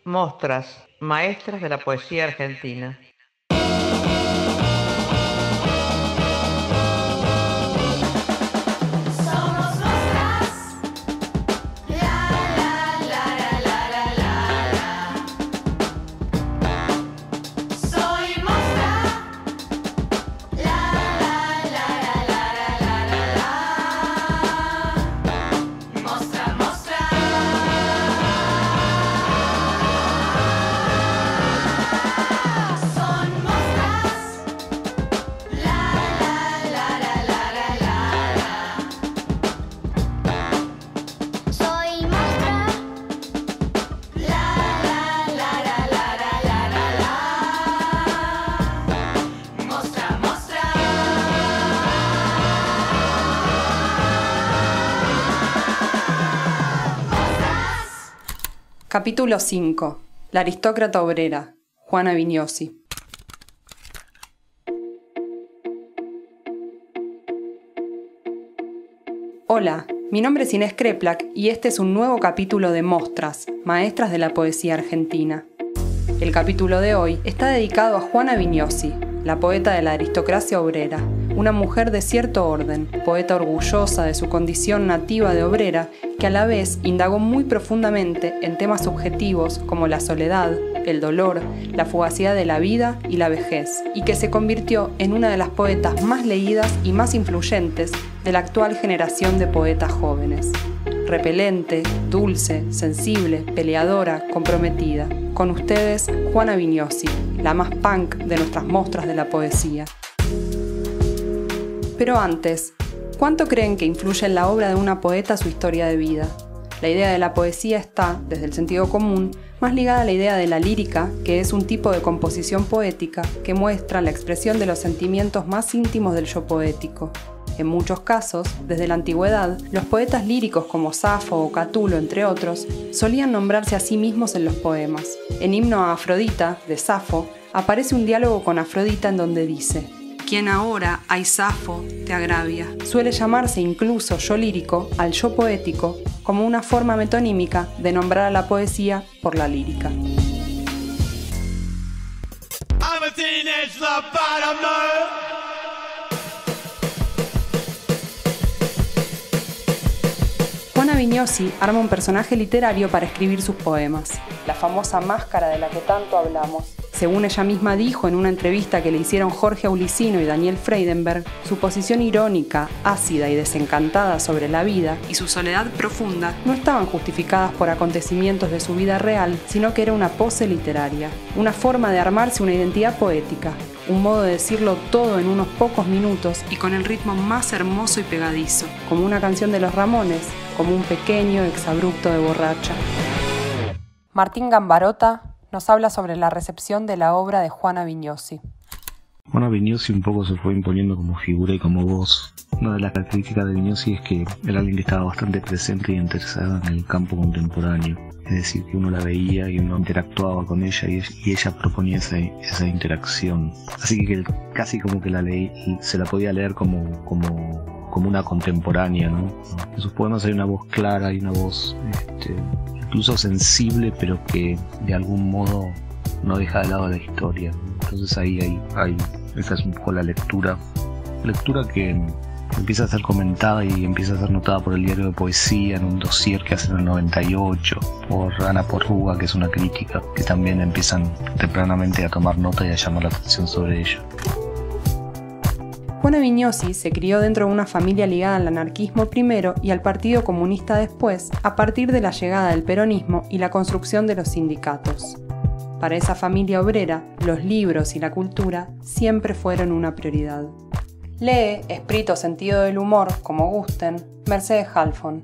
Mostras, maestras de la poesía argentina. Capítulo 5. La aristócrata obrera, Juana Viñosi. Hola, mi nombre es Inés Kreplak y este es un nuevo capítulo de Mostras, maestras de la poesía argentina. El capítulo de hoy está dedicado a Juana Viñosi, la poeta de la aristocracia obrera, una mujer de cierto orden, poeta orgullosa de su condición nativa de obrera, que a la vez indagó muy profundamente en temas subjetivos como la soledad, el dolor, la fugacidad de la vida y la vejez, y que se convirtió en una de las poetas más leídas y más influyentes de la actual generación de poetas jóvenes. Repelente, dulce, sensible, peleadora, comprometida. Con ustedes, Juana Viñosi, la más punk de nuestras mostras de la poesía. Pero antes, ¿cuánto creen que influye en la obra de una poeta su historia de vida? La idea de la poesía está, desde el sentido común, más ligada a la idea de la lírica, que es un tipo de composición poética que muestra la expresión de los sentimientos más íntimos del yo poético. En muchos casos, desde la antigüedad, los poetas líricos como Safo o Catulo, entre otros, solían nombrarse a sí mismos en los poemas. En Himno a Afrodita, de Safo, aparece un diálogo con Afrodita en donde dice: «Quien ahora, ay Safo, te agravia». Suele llamarse incluso yo lírico al yo poético como una forma metonímica de nombrar a la poesía por la lírica. Juana Viñosi arma un personaje literario para escribir sus poemas, la famosa máscara de la que tanto hablamos. Según ella misma dijo en una entrevista que le hicieron Jorge Aulicino y Daniel Freidenberg, su posición irónica, ácida y desencantada sobre la vida y su soledad profunda no estaban justificadas por acontecimientos de su vida real, sino que era una pose literaria, una forma de armarse una identidad poética, un modo de decirlo todo en unos pocos minutos y con el ritmo más hermoso y pegadizo, como una canción de los Ramones, como un pequeño exabrupto de borracha. Martín Gambarota nos habla sobre la recepción de la obra de Juana Viñosi. Juana Viñosi un poco se fue imponiendo como figura y como voz. Una de las características de Viñosi es que era alguien que estaba bastante presente y interesada en el campo contemporáneo. Es decir, que uno la veía y uno interactuaba con ella y ella proponía esa interacción. Así que casi como que la leí, se la podía leer como una contemporánea, ¿no? En sus poemas hay una voz clara, hay una voz incluso sensible, pero que de algún modo no deja de lado la historia. Entonces ahí esa es un poco la lectura que empieza a ser comentada y empieza a ser notada por el Diario de Poesía en un dossier que hacen en el 98, por Ana Porruga, que es una crítica, que también empiezan tempranamente a tomar nota y a llamar la atención sobre ello. Juana Viñosi se crió dentro de una familia ligada al anarquismo primero y al Partido Comunista después, a partir de la llegada del peronismo y la construcción de los sindicatos. Para esa familia obrera, los libros y la cultura siempre fueron una prioridad. Lee, espíritu o sentido del humor, como gusten, Mercedes Halfon.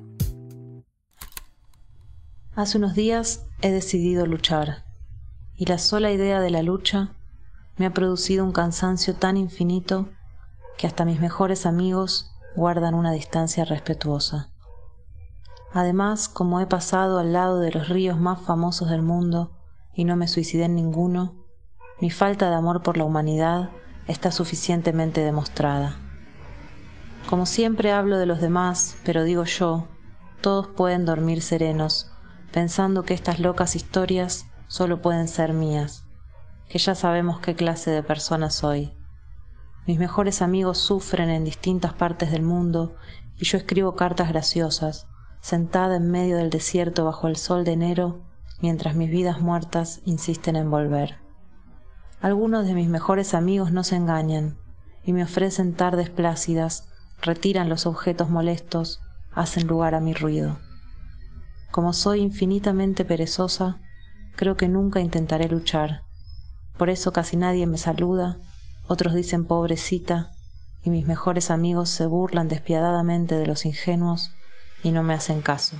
Hace unos días he decidido luchar, y la sola idea de la lucha me ha producido un cansancio tan infinito que hasta mis mejores amigos guardan una distancia respetuosa. Además, como he pasado al lado de los ríos más famosos del mundo y no me suicidé en ninguno, mi falta de amor por la humanidad está suficientemente demostrada. Como siempre hablo de los demás, pero digo yo, todos pueden dormir serenos, pensando que estas locas historias solo pueden ser mías, que ya sabemos qué clase de persona soy. Mis mejores amigos sufren en distintas partes del mundo y yo escribo cartas graciosas, sentada en medio del desierto bajo el sol de enero, mientras mis vidas muertas insisten en volver. Algunos de mis mejores amigos no se engañan y me ofrecen tardes plácidas, retiran los objetos molestos, hacen lugar a mi ruido. Como soy infinitamente perezosa, creo que nunca intentaré luchar. Por eso casi nadie me saluda, otros dicen pobrecita, y mis mejores amigos se burlan despiadadamente de los ingenuos y no me hacen caso.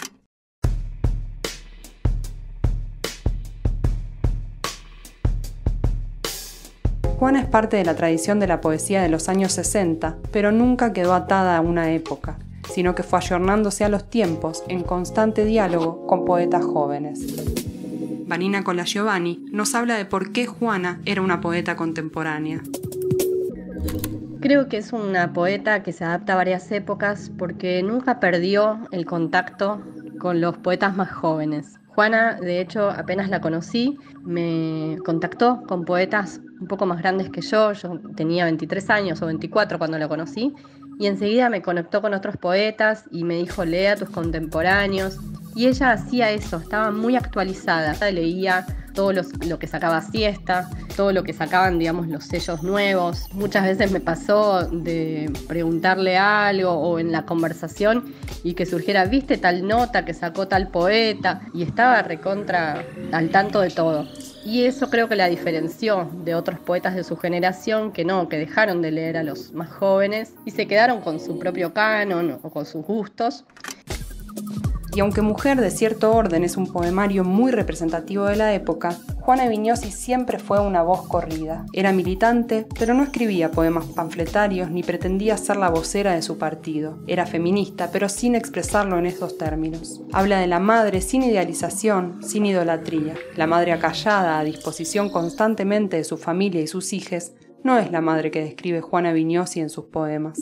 Juana es parte de la tradición de la poesía de los años 60, pero nunca quedó atada a una época, sino que fue ayornándose a los tiempos en constante diálogo con poetas jóvenes. Vanina Colagiovanni nos habla de por qué Juana era una poeta contemporánea. Creo que es una poeta que se adapta a varias épocas porque nunca perdió el contacto con los poetas más jóvenes. Juana, de hecho, apenas la conocí, me contactó con poetas un poco más grandes que yo tenía 23 años o 24 cuando la conocí, y enseguida me conectó con otros poetas y me dijo, lee a tus contemporáneos. Y ella hacía eso, estaba muy actualizada, leía todo lo que sacaba Siesta, todo lo que sacaban, digamos, los sellos nuevos. Muchas veces me pasó de preguntarle algo o en la conversación y que surgiera, ¿viste tal nota que sacó tal poeta? Y estaba recontra al tanto de todo. Y eso creo que la diferenció de otros poetas de su generación que dejaron de leer a los más jóvenes y se quedaron con su propio canon o con sus gustos. Y aunque Mujer de cierto orden es un poemario muy representativo de la época, Juana Viñosi siempre fue una voz corrida. Era militante, pero no escribía poemas panfletarios ni pretendía ser la vocera de su partido. Era feminista, pero sin expresarlo en esos términos. Habla de la madre sin idealización, sin idolatría. La madre acallada, a disposición constantemente de su familia y sus hijes, no es la madre que describe Juana Viñosi en sus poemas.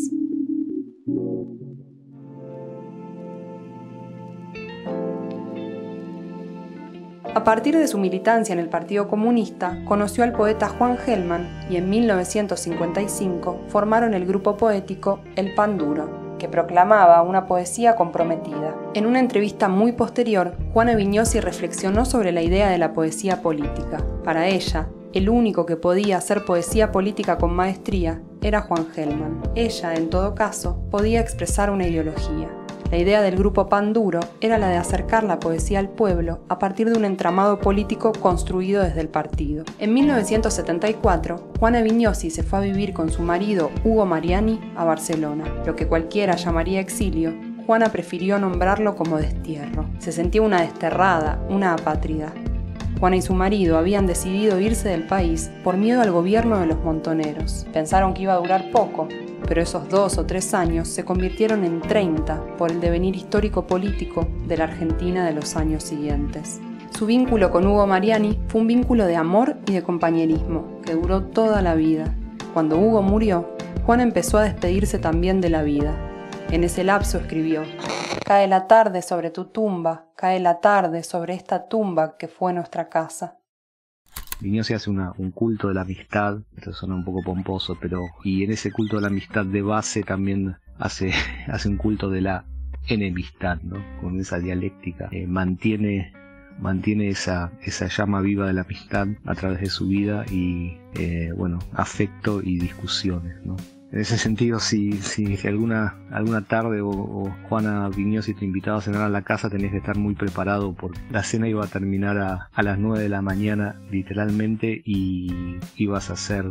A partir de su militancia en el Partido Comunista, conoció al poeta Juan Gelman y en 1955 formaron el grupo poético El Pan Duro, que proclamaba una poesía comprometida. En una entrevista muy posterior, Juana Viñosi reflexionó sobre la idea de la poesía política. Para ella, el único que podía hacer poesía política con maestría era Juan Gelman. Ella, en todo caso, podía expresar una ideología. La idea del grupo Pan Duro era la de acercar la poesía al pueblo a partir de un entramado político construido desde el partido. En 1974, Juana Viñosi se fue a vivir con su marido Hugo Mariani a Barcelona. Lo que cualquiera llamaría exilio, Juana prefirió nombrarlo como destierro. Se sentía una desterrada, una apátrida. Juana y su marido habían decidido irse del país por miedo al gobierno de los montoneros. Pensaron que iba a durar poco, pero esos 2 o 3 años se convirtieron en 30 por el devenir histórico-político de la Argentina de los años siguientes. Su vínculo con Hugo Mariani fue un vínculo de amor y de compañerismo que duró toda la vida. Cuando Hugo murió, Juana empezó a despedirse también de la vida. En ese lapso escribió: «Cae la tarde sobre tu tumba, cae la tarde sobre esta tumba que fue nuestra casa». Viñosi hace un culto de la amistad, esto suena un poco pomposo, y en ese culto de la amistad de base también hace un culto de la enemistad, ¿no? Con esa dialéctica, mantiene esa llama viva de la amistad a través de su vida y afecto y discusiones, ¿no? En ese sentido, si alguna tarde o Juana Viñosi te invitaba a cenar a la casa, tenías que estar muy preparado porque la cena iba a terminar a las 9 de la mañana literalmente y ibas a ser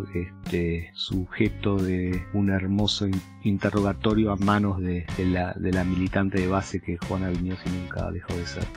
sujeto de un hermoso interrogatorio a manos de la militante de base que Juana Viñosi nunca dejó de ser.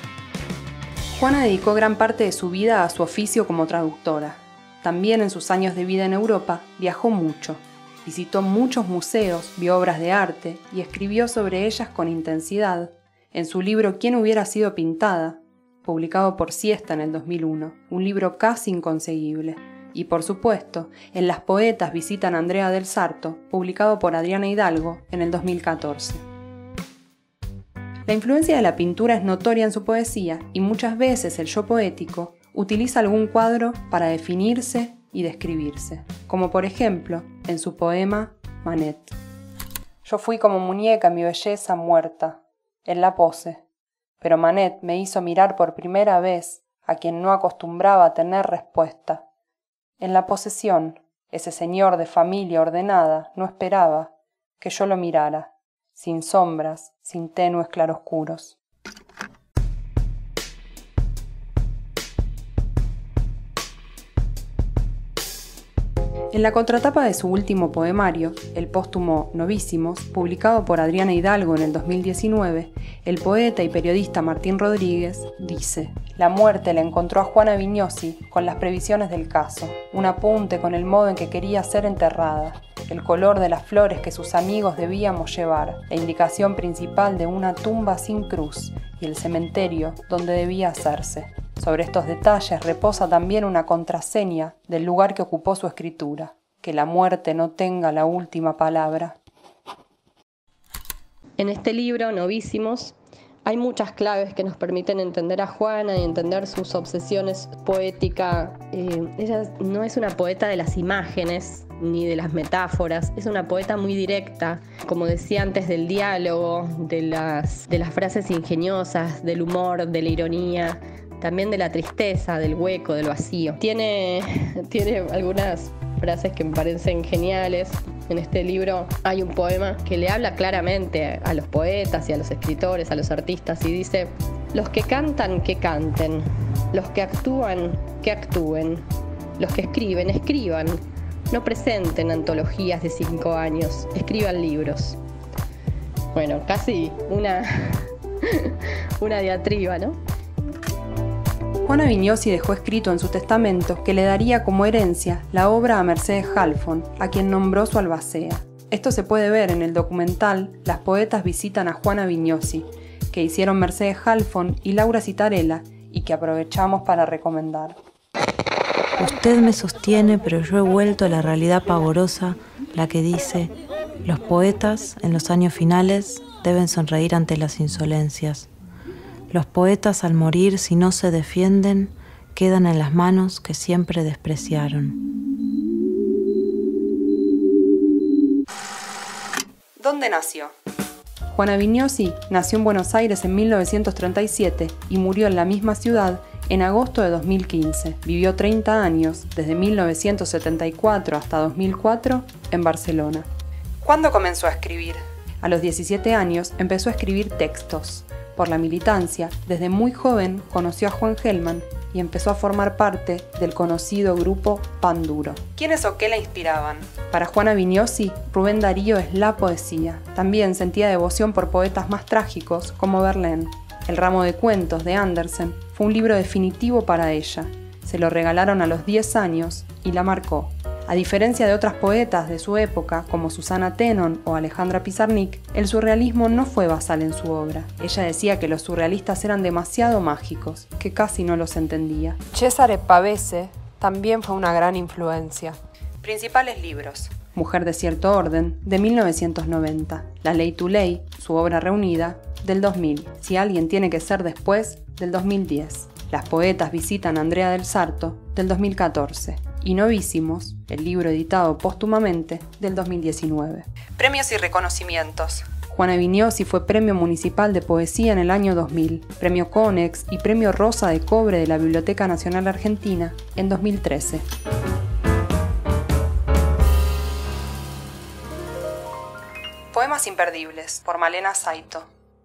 Juana dedicó gran parte de su vida a su oficio como traductora. También en sus años de vida en Europa viajó mucho. Visitó muchos museos, vio obras de arte y escribió sobre ellas con intensidad en su libro ¿Quién hubiera sido pintada?, publicado por Siesta en el 2001, un libro casi inconseguible. Y por supuesto, en Las poetas visitan a Andrea del Sarto, publicado por Adriana Hidalgo en el 2014. La influencia de la pintura es notoria en su poesía y muchas veces el yo poético utiliza algún cuadro para definirse y describirse, como por ejemplo en su poema Manet. Yo fui como muñeca en mi belleza muerta, en la pose, pero Manet me hizo mirar por primera vez a quien no acostumbraba a tener respuesta. En la posesión, ese señor de familia ordenada no esperaba que yo lo mirara, sin sombras, sin tenues claroscuros. En la contratapa de su último poemario, el póstumo Novísimos, publicado por Adriana Hidalgo en el 2019, el poeta y periodista Martín Rodríguez dice: la muerte la encontró a Juana Vignosi con las previsiones del caso, un apunte con el modo en que quería ser enterrada, el color de las flores que sus amigos debíamos llevar, la indicación principal de una tumba sin cruz y el cementerio donde debía hacerse. Sobre estos detalles reposa también una contraseña del lugar que ocupó su escritura: que la muerte no tenga la última palabra. En este libro, Novísimos, hay muchas claves que nos permiten entender a Juana y entender sus obsesiones poéticas. Ella no es una poeta de las imágenes ni de las metáforas, es una poeta muy directa, como decía antes, del diálogo, de las frases ingeniosas, del humor, de la ironía, también de la tristeza, del hueco, del vacío. Tiene algunas frases que me parecen geniales. En este libro hay un poema que le habla claramente a los poetas y a los escritores, a los artistas, y dice: los que cantan, que canten; los que actúan, que actúen; los que escriben, escriban; no presenten antologías de 5 años, escriban libros. Bueno, casi una diatriba, ¿no? Juana Vignosi dejó escrito en su testamento que le daría como herencia la obra a Mercedes Halfon, a quien nombró su albacea. Esto se puede ver en el documental Las poetas visitan a Juana Vignosi, que hicieron Mercedes Halfon y Laura Citarella, y que aprovechamos para recomendar. Usted me sostiene, pero yo he vuelto a la realidad pavorosa, la que dice: los poetas, en los años finales, deben sonreír ante las insolencias. Los poetas, al morir, si no se defienden, quedan en las manos que siempre despreciaron. ¿Dónde nació? Juana Vignosi nació en Buenos Aires en 1937 y murió en la misma ciudad en agosto de 2015. Vivió 30 años, desde 1974 hasta 2004, en Barcelona. ¿Cuándo comenzó a escribir? A los 17 años empezó a escribir textos. Por la militancia, desde muy joven conoció a Juan Gelman y empezó a formar parte del conocido grupo Pan Duro. ¿Quiénes o qué la inspiraban? Para Juana Vignosi, Rubén Darío es la poesía. También sentía devoción por poetas más trágicos como Verlaine. El ramo de cuentos de Andersen fue un libro definitivo para ella. Se lo regalaron a los 10 años y la marcó. A diferencia de otras poetas de su época, como Susana Tenon o Alejandra Pizarnik, el surrealismo no fue basal en su obra. Ella decía que los surrealistas eran demasiado mágicos, que casi no los entendía. Cesare Pavese también fue una gran influencia. Principales libros: Mujer de cierto orden, de 1990. La ley tu ley, su obra reunida, del 2000. Si alguien tiene que ser después, del 2010. Las poetas visitan a Andrea del Sarto, del 2014. Y Novísimos, el libro editado póstumamente, del 2019. Premios y reconocimientos. Juana Vignosi fue Premio Municipal de Poesía en el año 2000, Premio Conex y Premio Rosa de Cobre de la Biblioteca Nacional Argentina en 2013. Poemas imperdibles, por Malena Saito.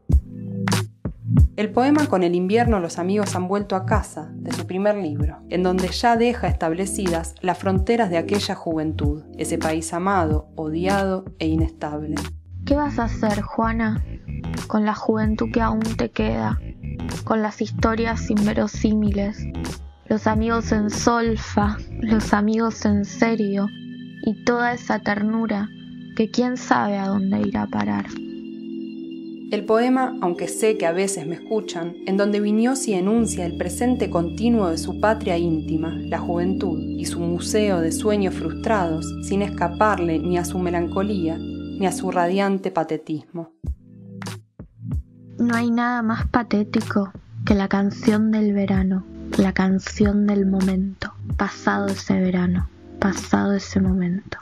El poema Con el invierno los amigos han vuelto a casa, de su primer libro, en donde ya deja establecidas las fronteras de aquella juventud, ese país amado, odiado e inestable. ¿Qué vas a hacer, Juana, con la juventud que aún te queda, con las historias inverosímiles, los amigos en solfa, los amigos en serio y toda esa ternura que quién sabe a dónde irá a parar? El poema, aunque sé que a veces me escuchan, en donde Vignosi enuncia el presente continuo de su patria íntima, la juventud, y su museo de sueños frustrados, sin escaparle ni a su melancolía, ni a su radiante patetismo. No hay nada más patético que la canción del verano, la canción del momento, pasado ese verano, pasado ese momento.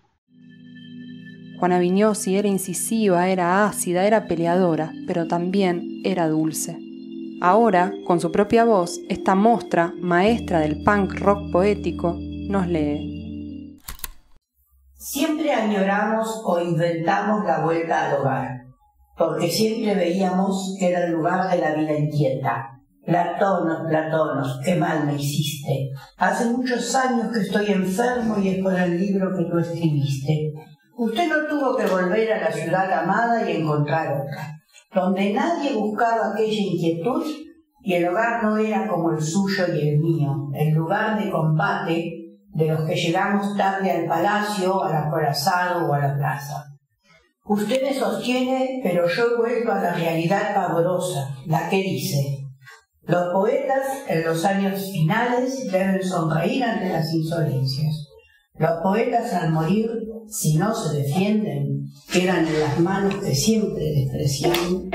Juana Viñosi era incisiva, era ácida, era peleadora, pero también era dulce. Ahora, con su propia voz, esta mostra, maestra del punk rock poético, nos lee. Siempre añoramos o inventamos la vuelta al hogar, porque siempre veíamos que era el lugar de la vida inquieta. Platonos, qué mal me hiciste. Hace muchos años que estoy enfermo y es por el libro que tú escribiste. Usted no tuvo que volver a la ciudad amada y encontrar otra, donde nadie buscaba aquella inquietud y el hogar no era como el suyo y el mío, el lugar de combate de los que llegamos tarde al palacio, al acorazado o a la plaza. Usted me sostiene, pero yo he vuelto a la realidad pavorosa, la que dice: los poetas en los años finales deben sonreír ante las insolencias. Los poetas al morir, si no se defienden, quedan en las manos que siempre despreciaron.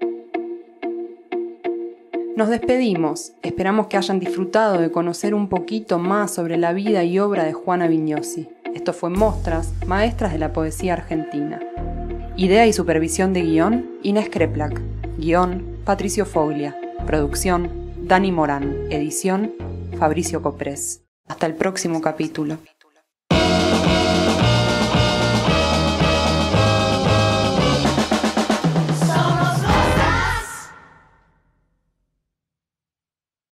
Nos despedimos. Esperamos que hayan disfrutado de conocer un poquito más sobre la vida y obra de Juana Viñosi. Esto fue Mostras, maestras de la poesía argentina. Idea y supervisión de guión, Inés Kreplak. Guión, Patricio Foglia. Producción, Dani Morán. Edición, Fabricio Coprés. Hasta el próximo capítulo.